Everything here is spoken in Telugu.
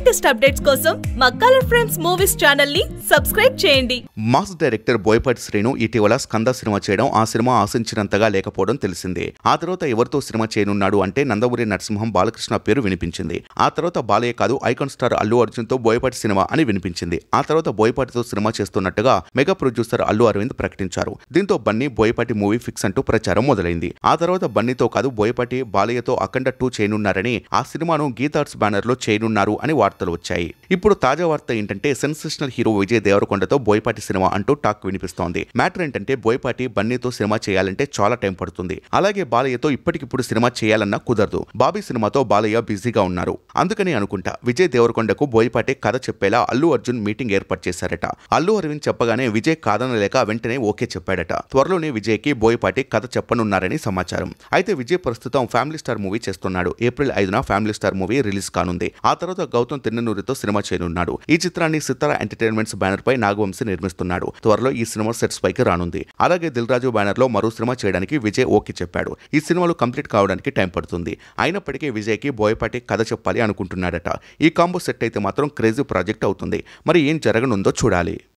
లేటెస్ట్ అప్డేట్స్ కోసం మా కలర్ ఫ్రేమ్స్ మూవీస్ ఛానల్ ని సబ్స్క్రైబ్ చేయండి. మాస్ డైరెక్టర్ బోయపాటి శ్రీను ఇటీవల స్కంద సినిమా చేయడం ఆ సినిమా ఆశించినంతగా లేకపోవడం తెలిసిందే. ఆ తర్వాత ఎవరితో సినిమా చేయనున్నాడు అంటే నందమూరి నరసింహం బాలకృష్ణ పేరు వినిపించింది. ఆ తర్వాత బాలయ్య కాదు ఐకాన్ స్టార్ అల్లు అర్జున్ తో బోయపాటి సినిమా అని వినిపించింది. ఆ తర్వాత బోయపాటితో సినిమా చేస్తున్నట్టుగా మెగా ప్రొడ్యూసర్ అల్లు అరవింద్ ప్రకటించారు. దీంతో బన్నీ బోయపాటి మూవీ ఫిక్స్ అంటూ ప్రచారం మొదలైంది. ఆ తర్వాత బన్నీతో కాదు బోయపాటి బాలయ్యతో అఖండ 2 చేయనున్నారని, ఆ సినిమాను గీతార్ట్స్ బ్యానర్ లో చేయనున్నారు అని వార్తలు వచ్చాయి. ఇప్పుడు తాజా వార్త ఏంటంటే సెన్సేషనల్ హీరో విజయ్ దేవరకొండతో బోయపాటి సినిమా అంటూ టాక్ వినిపిస్తోంది. మ్యాటర్ ఏంటంటే బోయపాటి బన్నీతో సినిమా చేయాలంటే చాలా టైం పడుతుంది. అలాగే బాలయ్యతో ఇప్పటికిప్పుడు సినిమా చేయాలన్నా కుదరదు. బాబీ సినిమాతో బాలయ్య బిజీగా ఉన్నారు. అందుకని అనుకుంటా విజయ్ దేవరకొండకు బోయపాటి కథ చెప్పేలా అల్లు అర్జున్ మీటింగ్ ఏర్పాటు చేశారట. అల్లు అరవింద్ చెప్పగానే విజయ్ కాదనలేక వెంటనే ఓకే చెప్పాడట. త్వరలోనే విజయ్ కి బోయపాటి కథ చెప్పనున్నారని సమాచారం. అయితే విజయ్ ప్రస్తుతం ఫ్యామిలీ స్టార్ మూవీ చేస్తున్నాడు. ఏప్రిల్ 5న ఫ్యామిలీ స్టార్ మూవీ రిలీజ్ కానుంది. ఆ తర్వాత గౌతమ్ తిన్ననూరితో సినిమా చేయనున్నాడు. ఈ చిత్రాన్ని సితారా ఎంటర్టైన్మెంట్స్ బ్యానర్ పై నాగవంశీ నిర్మిస్తున్నాడు. త్వరలో ఈ సినిమా సెట్స్ పైకి రానుంది. అలాగే దిల్ రాజు బ్యానర్ లో మరో సినిమా చేయడానికి విజయ్ ఓకే చెప్పాడు. ఈ సినిమాలు కంప్లీట్ కావడానికి టైం పడుతుంది. అయినప్పటికీ విజయ్ కి బోయపాటి కథ చెప్పాలి అనుకుంటున్నాడట. ఈ కాంబో సెట్ అయితే మాత్రం క్రేజీ ప్రాజెక్ట్ అవుతుంది. మరి ఏం జరగనుందో చూడాలి.